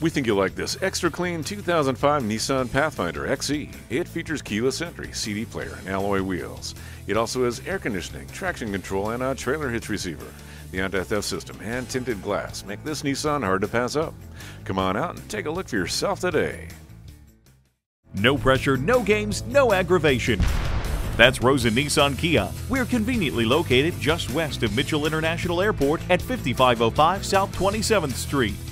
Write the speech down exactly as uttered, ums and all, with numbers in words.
We think you'll like this extra clean two thousand five Nissan Pathfinder X E. It features keyless entry, C D player, and alloy wheels. It also has air conditioning, traction control, and a trailer hitch receiver. The anti-theft system and tinted glass make this Nissan hard to pass up. Come on out and take a look for yourself today. No pressure, no games, no aggravation. That's Rosen Nissan Kia. We're conveniently located just west of Mitchell International Airport at fifty-five oh five South twenty-seventh Street.